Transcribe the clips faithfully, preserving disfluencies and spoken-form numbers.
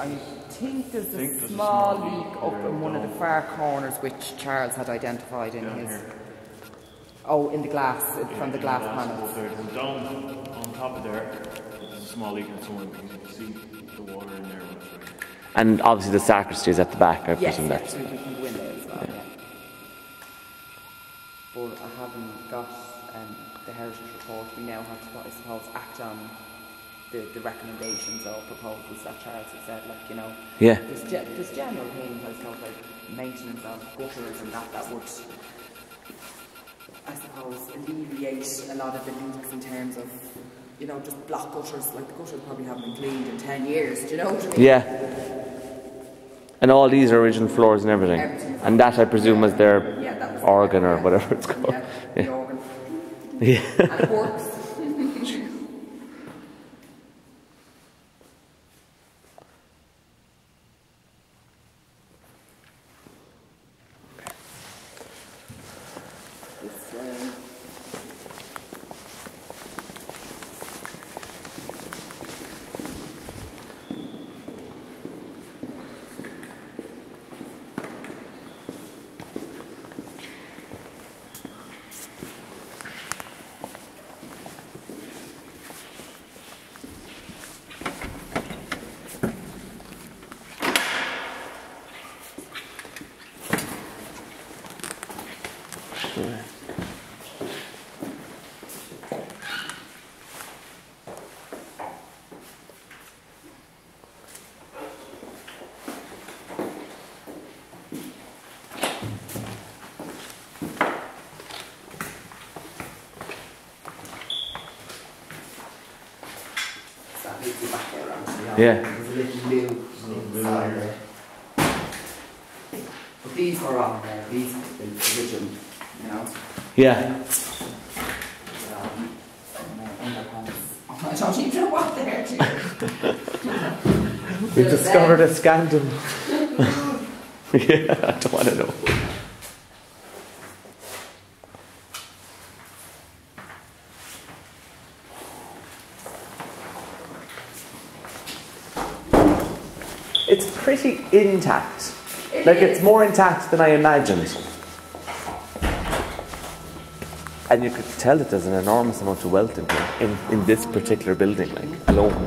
I think there's a think there's small, a small leak up in one of the far corners which Charles had identified in his... Here. Oh, in the glass, yeah, from the glass, glass panels. There. Down on top of there, there's a small leak in someone. You can see the water in there. And obviously the sacristy is at the back, I yes, presume yes, that. we can go in there as well, yeah. yeah. But I haven't got um, the heritage report. We now have to, I suppose, act on the, the recommendations or proposals that Charles has said, like, you know. Yeah. There's, ge there's general things, I suppose, like maintenance of gutters and that, that would, I suppose, alleviate a lot of the leaks in terms of, you know, just block gutters. Like, the gutters probably haven't been cleaned in ten years, do you know what I mean? Yeah. And all these are original floors and everything. everything. And that, I presume, was their yeah, was organ or whatever it's called. Yeah, yeah. the organ. Yeah. And it works. Yeah. There's a little blue inside there. But these were on there, these are the original, you know? Yeah. Um, I don't even know what they're doing. We've discovered a scandal. Yeah, I don't want to know. It's pretty intact. It like is. It's more intact than I imagined. And you could tell that there's an enormous amount of wealth in here, in, in this particular building, like, alone.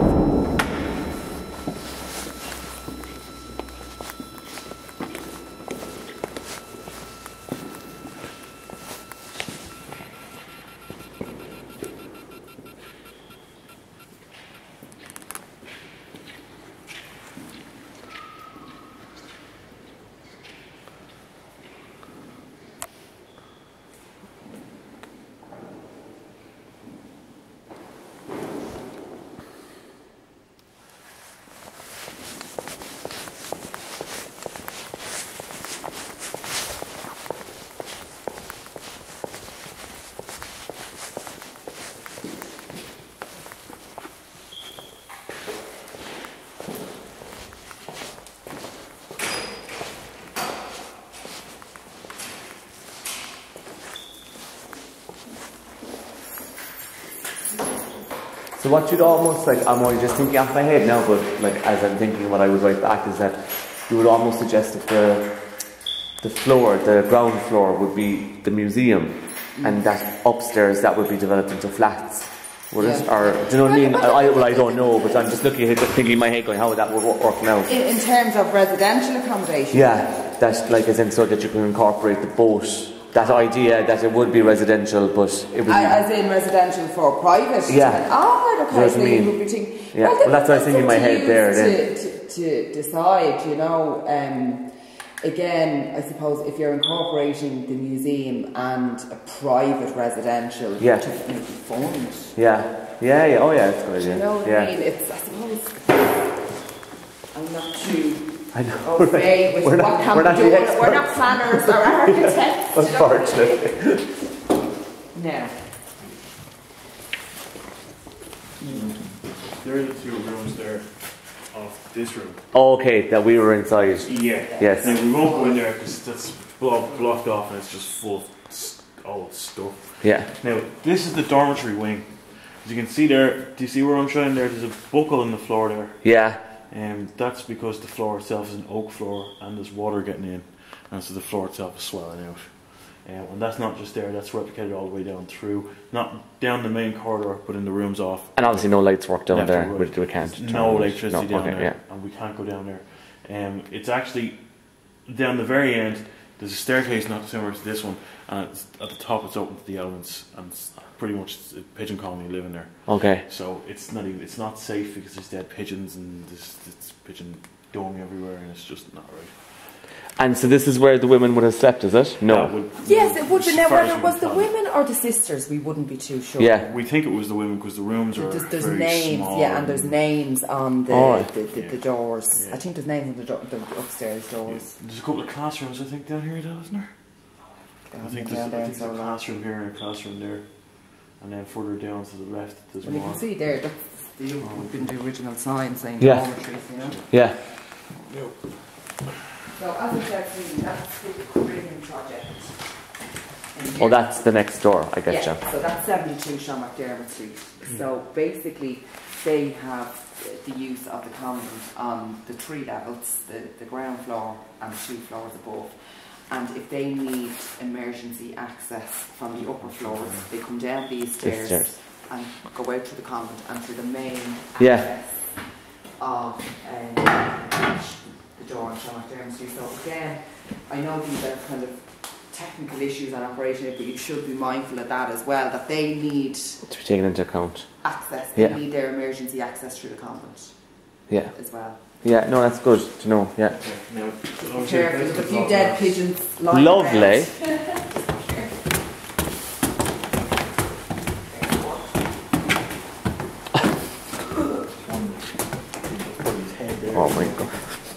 So what you'd almost, like, I'm only just thinking off my head now, but like as I'm thinking what I would write back is that you would almost suggest that the, the floor, the ground floor would be the museum, mm. and that upstairs that would be developed into flats, would yeah. it? Or, do you know what I mean? I, I, well, I don't know, but I'm just looking at it, thinking in my head going, how would that would work now? In, in terms of residential accommodation? Yeah, that's like as in so that you can incorporate the boat. That idea that it would be residential, but it would be... As in residential for private? Yeah. Oh, right, okay. You know so I mean? you would be thinking... Yeah, well, well that's what I was thinking in my head there. To, then. To, to decide, you know, um, again, I suppose if you're incorporating the museum and a private residential, yeah. to make it fund. Yeah, yeah, yeah, oh yeah, that's a good idea. You know what yeah. I mean? It's, I suppose, I'm not too... I know, okay, right. We're not, we're, not we're not planners or architects. Unfortunately. No. There are the two rooms there of this room. Okay, that we were inside. Yeah. Yes. Now we won't go in there because that's blo blocked off and it's just full of old stuff. Yeah. Now, this is the dormitory wing. As you can see there, do you see where I'm showing there? There's a buckle in the floor there. Yeah. Um, that's because the floor itself is an oak floor and there's water getting in, and so the floor itself is swelling out. Um, and that's not just there, that's replicated all the way down through, not down the main corridor, but in the rooms off. And obviously no lights work down Left there, and we, right. we can't. No electricity no, down okay, there, yeah. and we can't go down there. Um, it's actually, down the very end, there's a staircase not similar to this one, and it's, at the top it's open to the elements, and it's pretty much a pigeon colony living there. Okay. So it's not even, it's not safe because there's dead pigeons and there's, there's pigeon dung everywhere, and it's just not right. And so this is where the women would have slept, is it? No. Would, Yes, it would be. Now, as whether it far was as the we can women or the sisters, we wouldn't be too sure. Yeah. We think it was the women because the rooms are There's, there's very names, small. yeah, and there's names on the Oh, the, the, yeah. the doors. Yeah. I think there's names on the, do the upstairs Yeah. doors. There's a couple of classrooms, I think, down here, though, isn't there? They I haven't think been there's, down there I in think so there's a long. classroom here and a classroom there. And then further down to the left, there's Well, you more. can see there, that's the, would been the original sign saying Yeah. dormitories, you know. Yeah. Yep. So as I said, Susan, that's the curriculum project. in Oh, here. that's the next door, I get Yeah, you. so that's seventy-two Sean McDermott Street. So basically, they have the use of the convent on the three levels, the, the ground floor and the two floors above. And if they need emergency access from the upper floors, they come down these stairs, stairs. and go out through the convent and through the main Yeah. access of um, the door on Sean McDermott Street. So again, I know these are kind of technical issues and operation, but you should be mindful of that as well, that they need To be taken into account. access, they Yeah. need their emergency access through the convent Yeah. as well. Yeah, no, that's good to know, yeah. Now, Be careful, there's a few dead pigeons lying Lovely. around. Oh my god.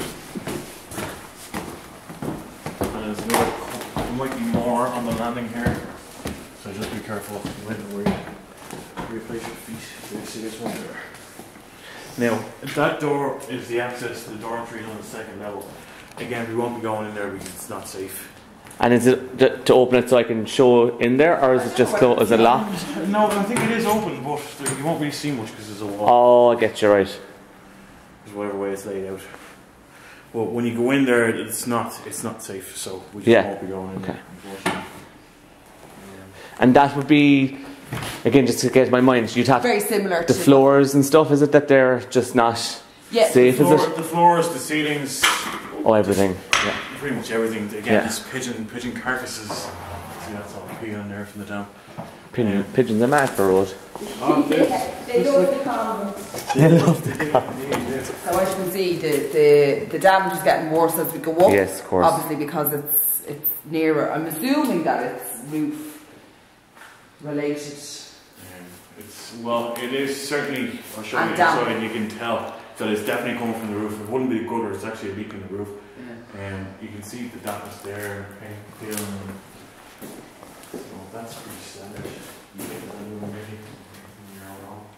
And there's another, there might be more on the landing here, so just be careful when where you replace your feet. You see this one there. Now, that door is the access to the dormitories on the second level. Again, we won't be going in there because it's not safe. And is it to, to open it so I can show in there, or is it just closed? Is it locked? No, I think it is open, but there, you won't really see much because there's a wall. Oh, I get you right. There's whatever way it's laid out. But when you go in there, it's not it's not safe, so we just Yeah. won't be going in Okay. there, unfortunately. And that would be, again, just to get my mind, you'd have Very similar the to floors and stuff, is it that they're just not Yeah, safe, The, is floor, it? the floors, the ceilings, Oh, everything. Yeah. pretty much everything. Again, Yeah. there's pigeon pigeon carcasses. See, that's all peeing there from the damp. Pigeon, Yeah. pigeons are mad for a road. Oh, they love the convent. They love the So as you can see, the, the, the damage is getting worse as we go up. Yes, of course. Obviously because it's it's nearer. I'm assuming that it's roof related. Um, it's well, it is certainly. I'll show And you damp. inside, and you can tell that it's definitely coming from the roof. It wouldn't be a gutter; it's actually a leak in the roof. Yeah. Um, you can see the dampness there, paint clearing. So that's pretty standard. You get that in already. You're all wrong.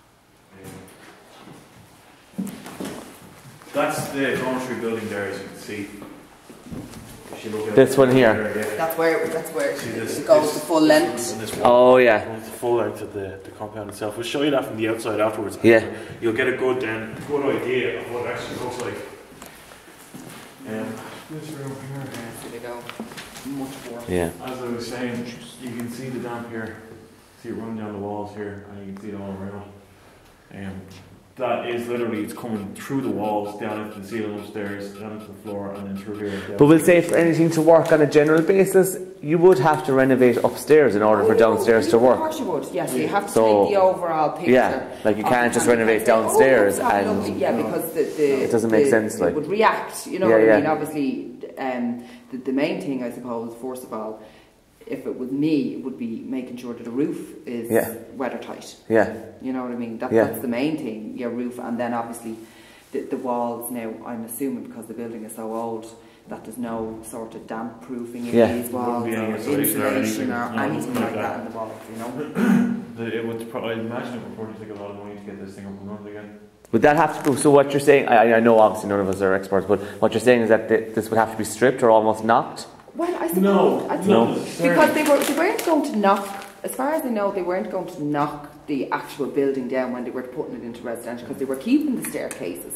Um, That's the dormitory building there, as you can see. If you look at This it one here? there, yeah. That's where that's where See this, it goes this- to full length. and this wall. Oh, yeah. Goes the full length of the, the compound itself. We'll show you that from the outside afterwards. Yeah. You'll get a good um, good idea of what it actually looks like. Um, this room here, There they go. Much worse. Yeah. as I was saying, you can see the damp here. See it running down the walls here, and you can see it all around. Um, that is literally, it's coming through the walls, down into the ceiling upstairs, down into the floor, and then through here. But we'll say for anything to work on a general basis, you would have to renovate upstairs in order for downstairs to Of work. course you would. Yes, you have to So- take the overall picture. Yeah, like you of can't the just kind of renovate thing. Oh, downstairs let's have a and- look. Yeah, because the, the It doesn't make the- sense, like- it would react. You know Yeah, what I yeah. mean? Obviously, um, the, the main thing I suppose, first of all, if it was me, it would be making sure that the roof is Yeah. weather tight. Yeah. You know what I mean? That, Yeah. That's the main thing, your roof, and then obviously the, the walls. Now, I'm assuming because the building is so old that there's no sort of damp proofing in Yeah. these walls Wouldn't be any or insulation or insulation anything. or No, anything nothing like like that that. in the walls, you know? The, it would probably, I imagine it would probably take a lot of money to get this thing up and running again. Would that have to go, so what you're saying, I, I know obviously none of us are experts, but what you're saying is that th this would have to be stripped or almost knocked? Well, I suppose No, I think no. because they were they weren't going to knock. As far as I know, they weren't going to knock the actual building down when they were putting it into residential because they were keeping the staircases.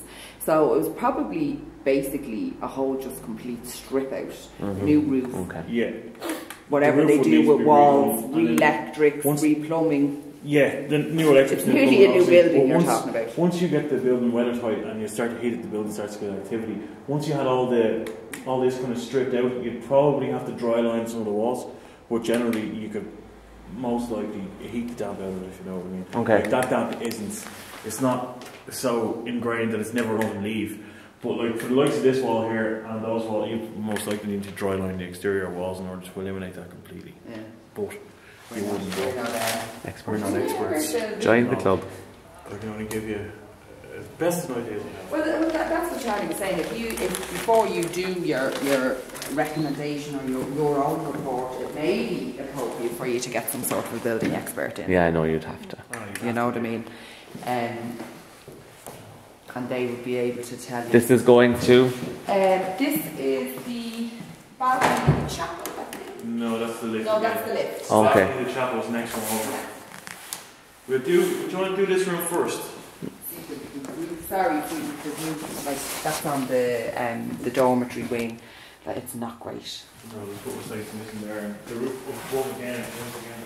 So it was probably basically a whole just complete strip out, Mm-hmm. new roof, Okay. Yeah. whatever The roof they would do need to with be walls, redone, and then re-electrics, once- re-plumbing. Yeah, the new electric. It's nearly a new building you're talking about. Once you get the building weathertight and you start to heat it, the building starts to get activity. Once you had all the all this kind of stripped out, you'd probably have to dry line some of the walls, but generally you could most likely heat the damp out of it, if you know what I mean. Okay. Like that damp isn't, it's not so ingrained that it's never going to leave. But like for the likes of this wall here and those walls, you most likely need to dry line the exterior walls in order to eliminate that completely. Yeah. But you wouldn't do We're it. not, uh, Experts. We're not experts. Join the No. club. I can only give you as best an idea as we have. Well, th- well, that, that's what Charlie was saying. If you, if before you do your your recommendation or your, your own report, it may be appropriate for you to get some sort of a building expert in. Yeah, I know you'd have to. You know what I mean? Um, and they would be able to tell you. This is going to. Um, this is the balcony in the chapel, I think. No, that's the lift. No, again. that's the lift. Okay. Balcony, the chapel's next one over. We'll do. Do you want to do this room first? Sorry, the, the view, like that's on the um, the dormitory wing. That it's not great. No, there's what was nice missing there. And the roof up above again. Once again.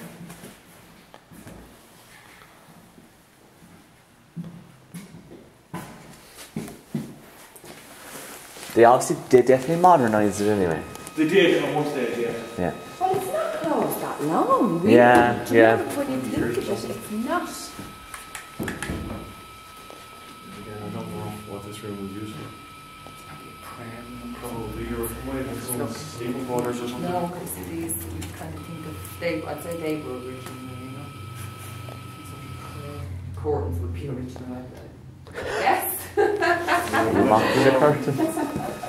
They obviously, they definitely modernised it anyway. They did at one stage, yeah. Yeah. Well, it's not closed that long, really. Yeah, To be yeah. honest, when you think of it, it's not. Again, I don't know what this room was used for. Probably your might have some sleeping quarters or something. No, because these, you kind of think of, they, I'd say they were originally, you know. Curtains would be original like that. Yes? Immaculate curtains.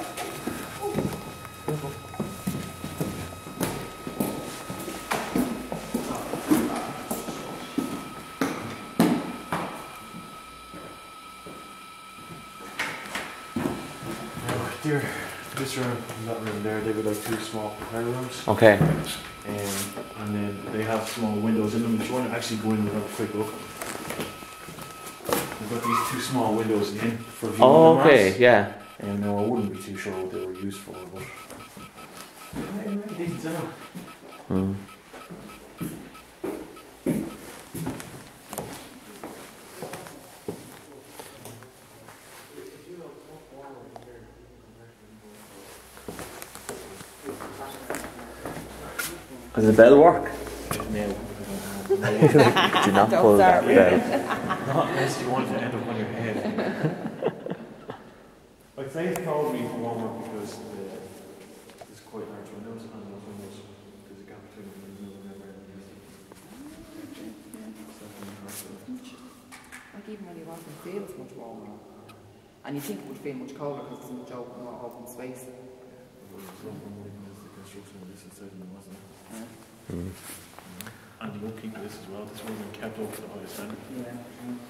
Here, this room, that room there, they were like two small prayer rooms. Okay. Um, and then they have small windows in them. If you want to actually go in and have a quick look. They've got these two small windows in for viewing Oh, the okay, mass. yeah. And no, I wouldn't be too sure what they were used for, but decent sound. Mm. Does the bell work? No, Do not Don't pull that start bell. not unless you want to end up on your head. I'd say it's probably warmer because the, there's quite large windows and those windows, there's a gap between them and the middle and Like even when you walk in, it feels much warmer. And you think it would feel much colder because there's much open, more open space. Mm. And the upkeep of this as well, this one has been kept up to the highest standard. Yeah.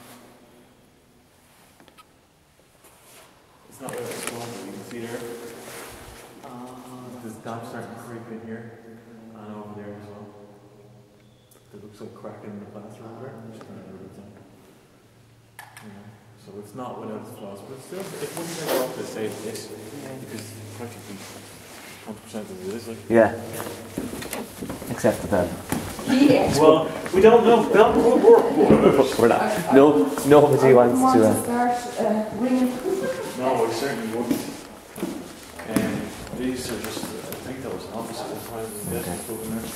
It's not really small, but you can see there. Uh, There's damp starting to creep in here and over there as well. It looks like cracking in the plaster over there, which is kind of a good thing. Yeah. So it's not without its flaws, but it's still, it wouldn't take off to say this, because practically one hundred percent of it is like. Yeah. Except the bell. yeah. Well, we don't know if that will work. We're not. No, nobody wants want to. to Uh, start uh, ringing. No, I certainly wouldn't. Um, these are just, I think that was an office at the time, and this was broken there.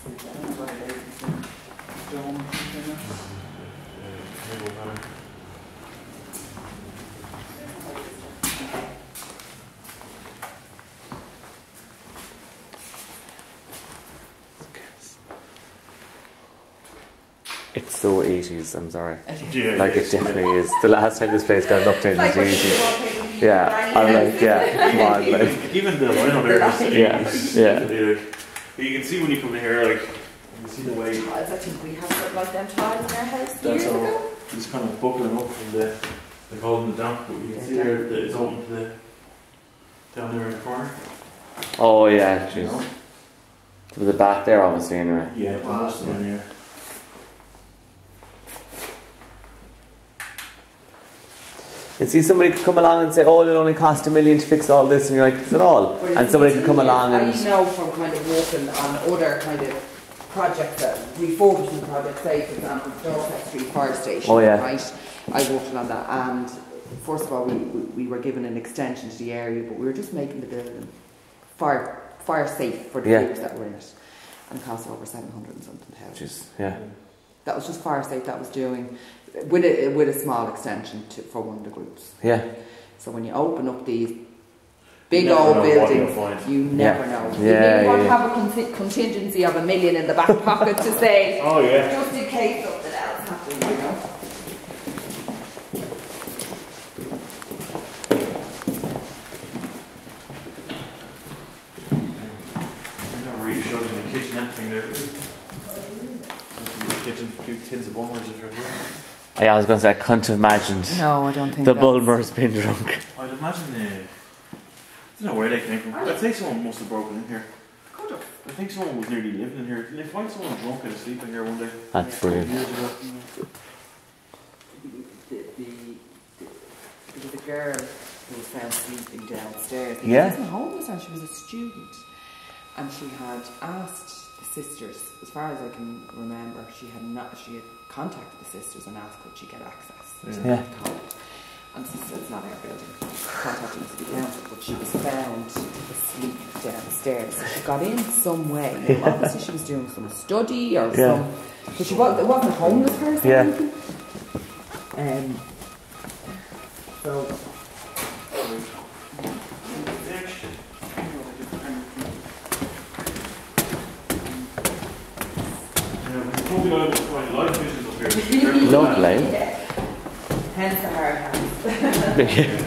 it's so eighties, I'm sorry. Yeah, Like it definitely is. The last time this place got looked in was Like when you eighties. walk in, you Yeah, granny I'm like, house. yeah, come on, like. Even the lino there is Yeah, yeah. You can see when you come in here, like, you can see the way Tiles, I think we have something like them tiles in our house that's years all, ago. it's kind of buckling up from the, they call them the damp, but you can see there that it's open to the, down there in the corner. Oh yeah, You jeez. know? To the back there, obviously, anyway. Yeah, the most of them, yeah. And see, somebody could come along and say, oh, it'll only cost a million to fix all this, and you're like, is it all? But And somebody could come along and... I know from kind of working on other kind of projects, that refurbishment projects, say for example, Dorset Street Fire Station, oh, yeah. right? I worked on that, and first of all, we, we, we were given an extension to the area, but we were just making the building fire, fire safe for the yeah. groups that were in it. And it cost over seven hundred and something thousand. Yeah. That was just fire safe, that was doing, with a, with a small extension to, for one of the groups. Yeah. So when you open up these big old buildings, you never yeah. know. Yeah, you yeah, want to yeah. have a con contingency of a million in the back pocket to say, oh yeah, just in case something else happens, you know. Kitchen, a few tins of Bulmers if you're here. Yeah, I was going to say, I couldn't have imagined No, I don't think the that's... Bulmers being drunk. I'd imagine, uh, I don't know where they came from. I think someone must have broken in here. Could have. I think someone was nearly living in here. Did they find someone drunk and asleep in here one day? That's brilliant. The, the, the, there was a girl who was found sleeping downstairs. She Yeah. wasn't homeless, and she was a student. And she had asked the sisters, as far as I can remember, she had not. She had contacted the sisters and asked could she get access to Yeah. the college. And the sisters, it's not our building. Contacted the city council, but she was found asleep downstairs. So she got in some way. Now, Yeah. obviously, she was doing some study or Yeah. some. But she was. It wasn't a homeless person. Yeah. Um. So. Lovely. Yeah. Hence the hard hands.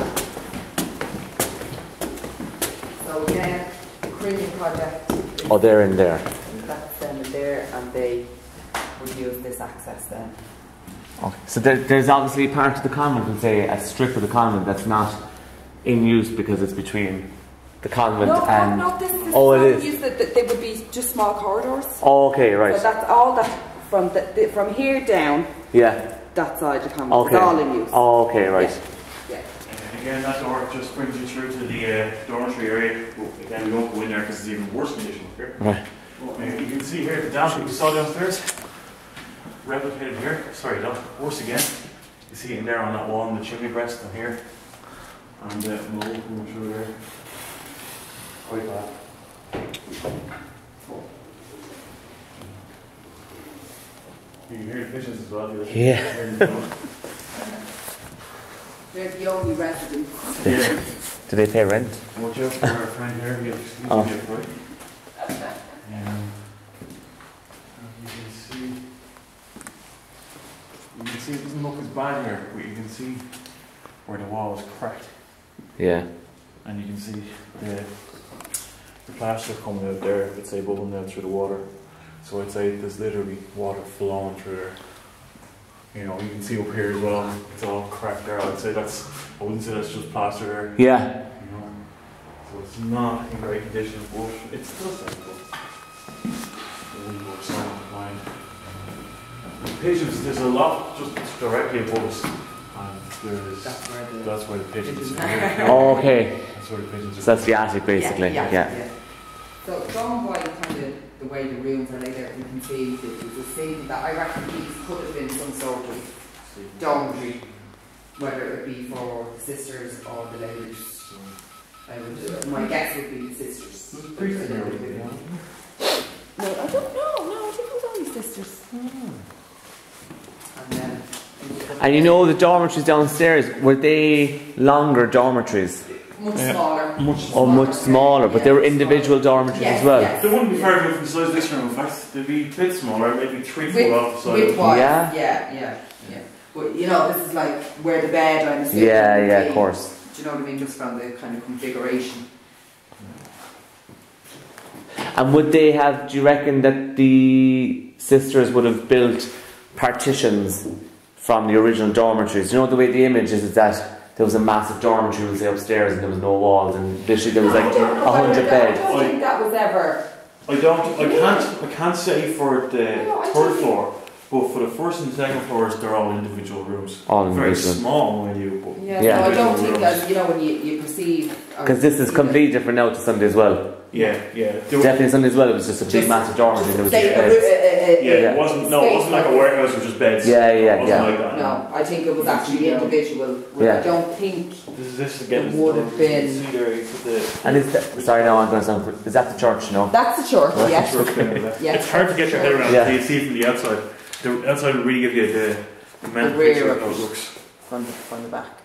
So again, the cruising project. Oh, they're in there. That's them in there, and they will use this access then. Okay. So there, there's obviously part of the convent, and say a strip of the convent that's not in use because it's between the convent No, and... no, no, this, this oh, is it not is. used, that, that they would be just small corridors. Oh, okay, right. So that's all that, from the, the, from here down, Yeah. that side of the convent Okay. is all in use. Oh, okay, right. Yeah. And again, that door just brings you through to the uh, dormitory area. Well, again, we won't go in there because it's even worse condition up here. Right. Uh, you can see here the damp we saw downstairs, replicated here. Sorry, not worse again. You see it in there on that wall in the chimney breast and here. And uh, mold coming through there. Quite bad. You can hear the pigeons as well. Yeah. They're the only residents. Yeah. Do they pay rent? Watch out for our friend here. We have excuse Oh. me, right? Um, you can see. You can see it doesn't look as bad here, but you can see where the wall is cracked. Yeah. And you can see the, the plaster coming out there, I'd say bubbling down through the water. So I'd say there's literally water flowing through there. You know, you can see up here as well, it's all cracked there. I'd say that's, I wouldn't say that's just plaster there. Yeah. You know, so it's not in great condition, but it's still sensible. The wind works on fine. The pigeons, there's a lot just directly above us. And there's, That's where the, that's where the pigeons pigeons are. Oh, okay. That's where the pigeons are. So that's the attic, basically. Yeah, Yeah. yeah, yeah. So going by kind of the way the rooms are laid out, you can see that there's a thing that I reckon these could have been some sort of dormitory, whether it be for the sisters or the ladies. I would, my guess would be the sisters. Pretty familiar. No, I don't know. No, I think it was only sisters. And then. And you know the dormitories downstairs, were they longer dormitories? Much Yeah. smaller. Much Oh, much smaller, but they were individual dormitories Yes, as well. yes. They wouldn't be very different the size of this room. In fact, they'd be a bit smaller, maybe three foot off the side. Width wise, Yeah. yeah, yeah, yeah. But you know, this is like where the bed, I'm assuming. Yeah, would yeah, be. of course. Do you know what I mean? Just from the kind of configuration. And would they have, do you reckon that the sisters would have built partitions from the original dormitories? You know the way the image is, is that there was a massive dormitory, we'll say, upstairs and there was no walls and literally there was like a hundred beds. I don't think that was ever. I don't. I can't. I can't say for the No, I third think- floor, But for the first and second floors, they're all individual rooms. All Very individual. small, mind you. But Yeah, Yeah. so I don't individual think rooms. that, you know, when you, you perceive... or Because this is see completely different now to Sunday as well. Yeah, yeah. There were- Definitely Sunday as well, it was just a big Just- massive dorm. and there was Stay- just uh, beds. uh, uh, yeah, Yeah. it wasn't. No, it wasn't like a warehouse with just beds. Yeah, yeah, it wasn't yeah. like that. No, I think it was actually individual. Where Yeah. I don't think... This is this again. It is would the- have been- See there, you put the. And is that, sorry, now I'm going to sound. Is that the church? No. That's the church, That's yes. Sort of thing like that. Yeah. It's hard to get your head around. Yeah. So you see from the outside. The outside will really give you the, the mental The rear picture of of how it it. looks. From the, from the back.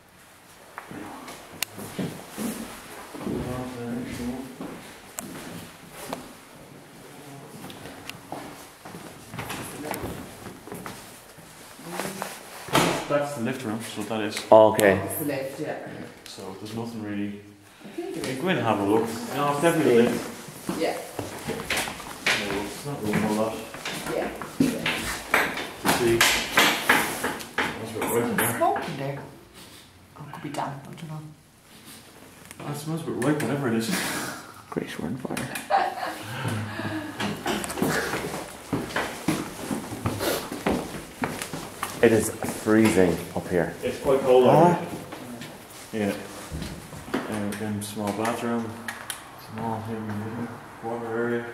That's the lift room, so that is. Oh, okay. It's the left, yeah. So there's nothing really. I think it You is. go in and have a look. No, it's definitely a lift. Yeah, No, it's not really a lot yeah. to see. That's what we're waiting there. Smoke in there. Oh, it could be damp, I don't know. Oh, it smells a bit ripe, whatever it is. Great, we're on fire. It is freezing up here. It's quite cold Ah. out here. Yeah. Uh, again, small bathroom, small hidden water area.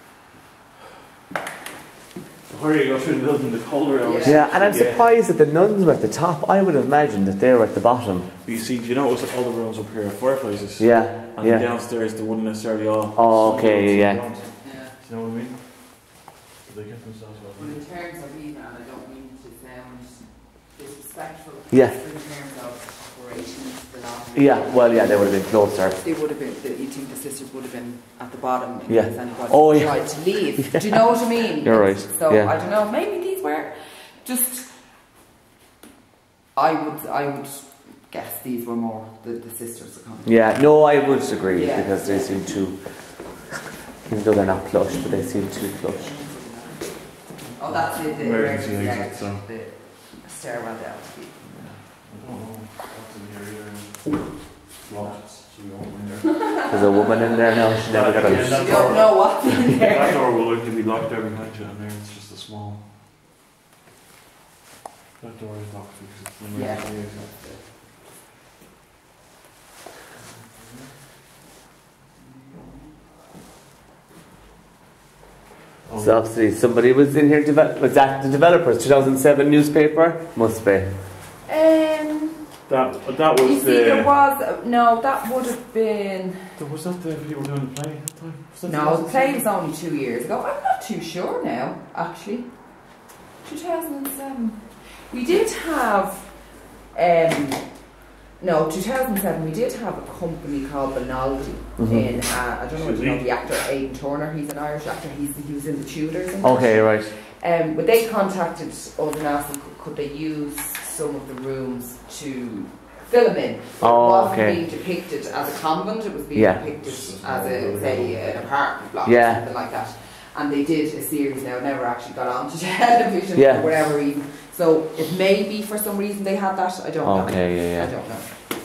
The higher you go through the building, the colder it is. Yeah, and I'm surprised that the nuns were at the top. I would have imagined that they were at the bottom. But you see, do you notice that all the rooms up here are fireplaces? Yeah, And yeah. downstairs, they wouldn't necessarily all. Oh, okay, yeah. Do Yeah. you know what I mean? They get themselves well. But in terms of even, and I don't mean to sound disrespectful, Yeah. in terms of operations, the laundry, Yeah, well, yeah, they would have been closer. they would have been, the, you think the sisters would have been at the bottom in Yeah. case anybody Oh, yeah. tried to leave. Do you know what I mean? You're right, So yeah. I don't know, maybe these were just, I would, I would guess these were more the, the sisters coming. Yeah, no, I would agree Yeah. because they seem too, even though they're not plush, but they seem too plush. Oh, that's it, the Emergency emergency exit, exit, so. the stairwell down. I don't know. What's in here either. Locked, so we won't go in there. There's a woman in there now, she never got Yeah, out. that You don't know what's in That there. door will likely be locked every night, and there it's just a small. That door is locked because it's the Yeah. emergency exit. Oh, So obviously somebody was in here, develop, was that the developers, two thousand seven newspaper? Must be. Um, That, that you was see, there the. was, uh, no, that would have been, Was that the people doing the play at that time? Was that no, the play was only two years ago. I'm not too sure now, actually. two thousand seven. We did have, um, no, two thousand seven, we did have a company called Benaldi Mhm. in, uh, I don't know if you know the actor Aidan Turner, he's an Irish actor, he's, he was in the Tudors. And Okay, right. Um, but they contacted us and asked them, could, could they use some of the rooms to film in. But Oh, it wasn't okay. being depicted as a convent, it was being Yeah. depicted as a, say, an apartment block Yeah. or something like that. And they did a series now, it never actually got onto television Yeah. for whatever reason. So it may be for some reason they had that, I don't know. Okay, yeah, I yeah. don't know.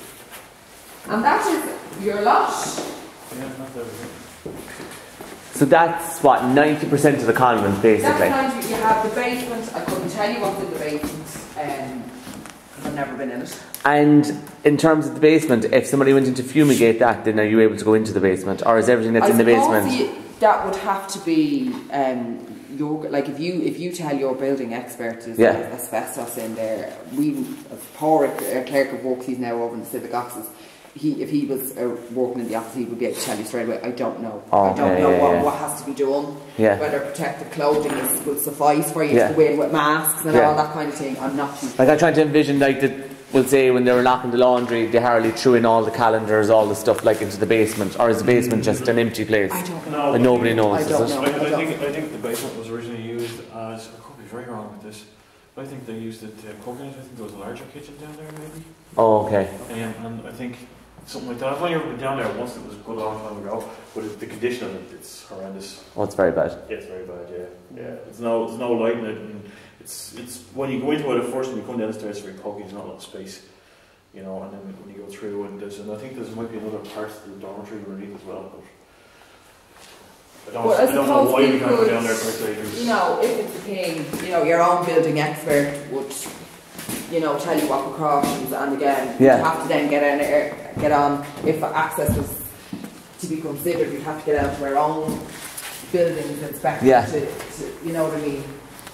And that is your lot. Yeah, not that was So that's what, ninety percent of the convent basically? That's kind of, you have the basement, I couldn't tell you what's in the basement, um, because I've never been in it. And in terms of the basement, if somebody went in to fumigate that, then are you able to go into the basement? Or is everything that's I in the suppose basement? you- that would have to be um, your, like if you if you tell your building expert there's Yeah. asbestos in there. We, as poor uh, clerk of works, he's now over in the civic offices. He, if he was uh, working in the office, he would be able to tell you straight away. I don't know. I don't Okay, know yeah, what, yeah. what has to be done. Yeah. Whether protective clothing is, would suffice for you Yeah. to go in with masks and Yeah. all that kind of thing. I'm not too sure. Like I'm trying to envision, like the, we'll say when they were locking the laundry, they hardly threw in all the calendars, all the stuff like into the basement, or is the basement just an empty place? I don't know. No, And nobody knows, I is don't it? know. I, I think I think the basement was originally used as, I could be very wrong with this, but I think they used it to cook in it. I think there was a larger kitchen down there maybe. Oh, okay. Um, and I think something like that. I've only ever been down there once, it was a good long time ago, but it, the condition of it, it's horrendous. Oh, it's very bad. Yeah, it's very bad, yeah. Yeah. There's no there's no light in it, and it's it's when you go into it at first and you come down the stairs, it's very pokey, there's not a lot of space. You know, and then when you go through and there's and I think there's might be another part of the dormitory underneath as well, but I don't, Well, I I don't know suppose why we we can't go could, down there per se. 'cause You know, if it's the thing, you know, your own building expert would, you know, tell you what precautions, and again, Yeah. you have to then get on, er, get on, if access was to be considered, you'd have to get out to our own buildings inspector Yeah. to, to, you know what I mean,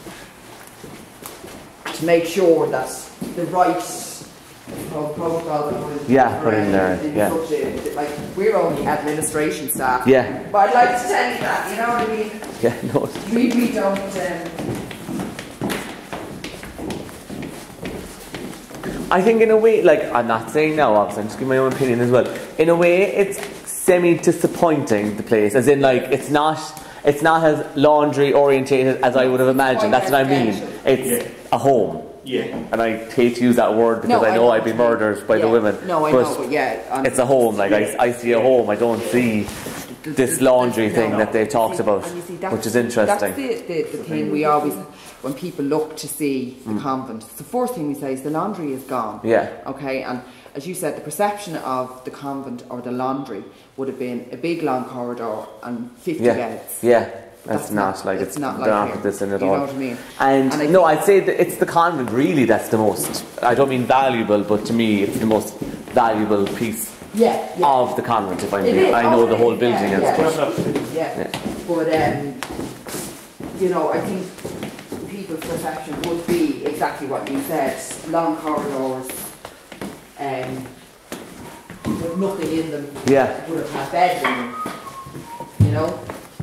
to make sure that the right pro- protocol that was Yeah, put in there, yeah. such a, like, we're only administration staff. Yeah. But I'd like to tell you that, you know what I mean? Yeah, no. We, we don't, um, I think in a way, like, I'm not saying now, obviously, I'm just giving my own opinion as well. In a way, it's semi-disappointing, the place, as in, like, it's not, it's not as laundry orientated as I would have imagined. That's what I mean. It's Yeah. a home. Yeah. And I hate to use that word because No, I I know know I'd be what you mean. murdered by yeah. the women. No, I but know, but yeah. um, it's a home. Like, I, I see a home. I don't see this laundry thing no. that they talked See, about, and you see, that's- which is interesting. That's the, the, the thing we always, when people look to see the convent, the first thing we say is the laundry is gone. Yeah. Okay, and as you said, the perception of the convent or the laundry would have been a big long corridor and fifty Yeah. beds. Yeah. That's, That's not, not- like it's it's not they're like not here. put this in at You all. know what I mean? And, And I no, think- I'd say that it's the convent really that's the most. I don't mean valuable, but to me it's the most valuable piece Yeah, yeah. of the convent. If I It mean, is. I know Oh, the whole yeah, building yeah, is. yeah. But Yeah. Yeah. But um, you know, I think people's perception would be exactly what you said: long corridors, um, with nothing in them. Yeah. Would have had beds in them. You know.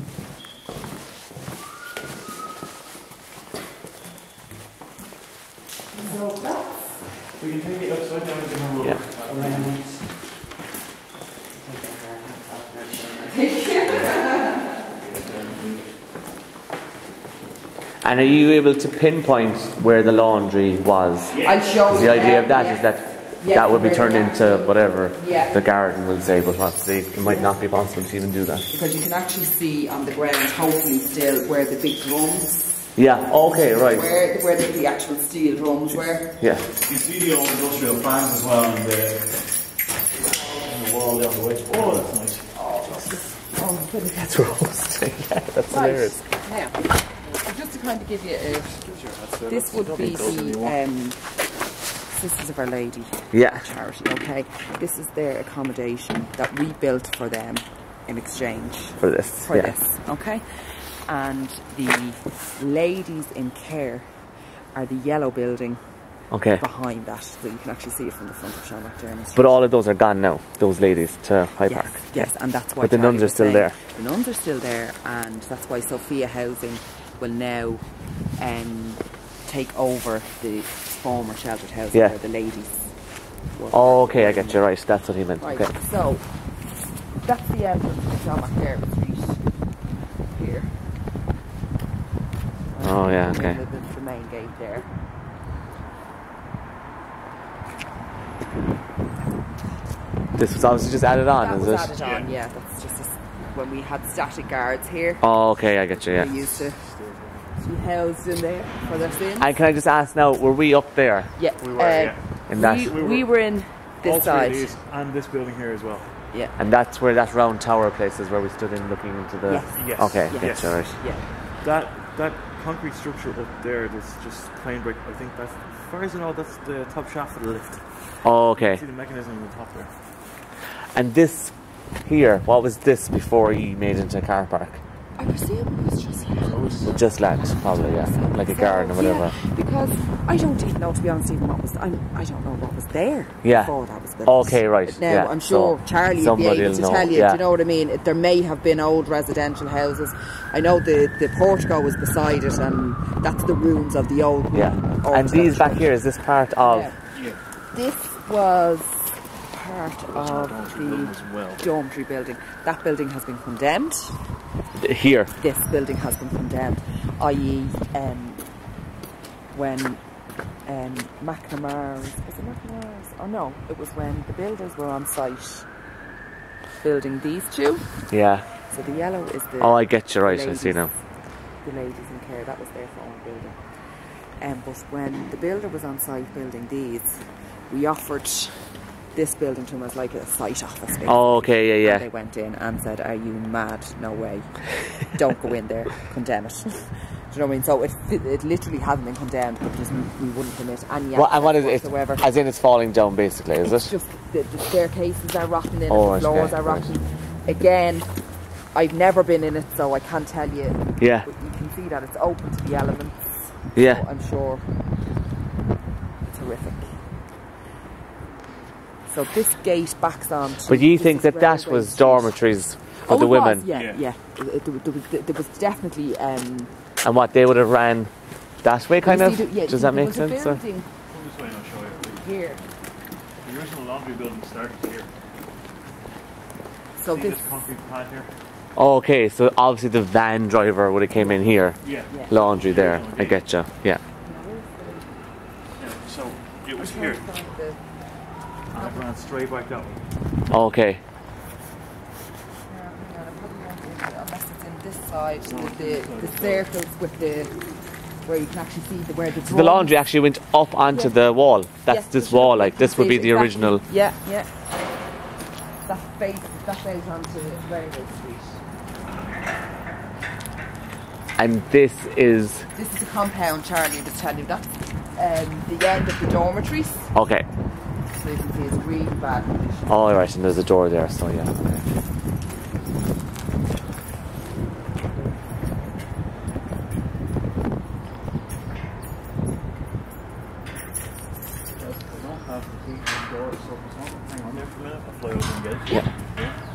So that's We can take it upside down and give them a look. Yeah. around. And are you able to pinpoint where the laundry was? I'll show you. The idea of that yeah. is that Yeah, that would be where turned the into actual- whatever Yeah. the garden will say, but obviously it might not be possible to even do that. Because you can actually see on the ground, hopefully still, where the big drums, Yeah, okay, right. where where the, the actual steel drums were. Yeah. You see the old industrial fans as well in the, in the wall down the way. Oh, that's nice. Oh, goodness. That's roasting. Yeah, that's Right. hilarious. Now, so just to kind of give you a, this would be the um, Sisters of Our Lady Yeah. charity. Okay, this is their accommodation that we built for them in exchange For this. for yeah. this. Okay, and the ladies in care are the yellow building Okay. behind that, so you can actually see it from the front of Sean McDermott. But all of those are gone now, those ladies, to Hyde Yes, Park. yes, and that's why But the Charlie nuns are was still saying there. The nuns are still there, and that's why Sophia Housing will now um, take over the former sheltered housing Yeah. where the ladies were. Oh, okay, I get you right. That's what he meant. Right, Okay. so that's the entrance to Sean McDermott Street here. Oh, yeah, And okay. The, the, the main gate there. This was obviously just added on, that is was it? added on, yeah. That's just a, when we had static guards here. Oh, okay, I get you, They yeah. used to be housed in there for their sins. And can I just ask now, were we up there Yeah, We were, uh, yeah. in that? we, We were- we were in All this three side. of these and this building here as well. Yeah, And that's where that round tower place is, where we stood in looking into the... Yes. Yes. Okay, Yes. get you right. yeah. That that concrete structure up there that's just plain brick, I think that's, as far as I know, that's the top shaft of the lift. Oh, okay. See the mechanism on the top there. And this here, what was this before he made it into a car park? I presume it was just land. Just land, probably, yeah. Like a So, garden or whatever. Yeah, because I don't even know, to be honest, even what was. I'm, I don't know what was there Yeah. before that was built. Okay, right, Now yeah. I'm sure So, Charlie will be somebody able will to know, tell you. yeah. Do you know what I mean? It, there may have been old residential houses. I know the the portico was beside it, and that's the ruins of the old. Yeah. old And these back church. here, is this part of... Yeah. This was part of the well. dormitory building. That building has been condemned. Here. This building has been condemned, that is, um, when um, McNamara's, was it McNamara's? Oh no, it was when the builders were on site building these two. Yeah. So the yellow is the Oh, I get you right, I ladies, see now. the ladies in care, that was their former building. Um, but when the builder was on site building these, we offered this building to them as like a site office. Basically. Oh, okay, yeah, yeah. And they went in and said, "Are you mad? No way! Don't go in there. Condemn it." Do you know what I mean? So it, it literally hasn't been condemned, but just, we wouldn't permit any What, and what is it? whatsoever. As in it's falling down, basically, is it's it? just the, the staircases are rotten in Oh, it, the floors okay, are rotten. right. Again, I've never been in it, so I can't tell you. Yeah. But you can see that it's open to the elements. Yeah. So I'm sure it's horrific. So this gate backs on to... But you this think is that that Railway was Street. dormitories for Oh, the it women? Was, yeah, Yeah. yeah. It- There, there, was, there was definitely... Um, And what, they would have ran that way, kind you of? see the- yeah, Does there that make was a sense? Or? building Come this way and I'll show you. here. The original laundry building started here. So See this... this concrete pad here? Oh, okay, so obviously the van driver would have came in here. Yeah. Yeah. Laundry there, I get you. Yeah. Yeah. So it was here. The, And it ran straight back that way. Okay. unless it's in this side, with the, the circles with the... Where you can actually see the, where the So the laundry actually went up onto Yeah. the wall. That's Yes, this for sure. wall, like You this can would be see the it, original. exactly. Yeah, yeah. That face, that's out onto Railway Street. And this is This is the compound, Charlie, I'm just telling you. That's um, the end of the dormitories. okay. So you can see it's really bad condition. Oh, right, and there's a door there, so yeah. Okay. I don't have the key to the door, so hang on there for a minute. I'll fly over and get it. Yeah. Yeah.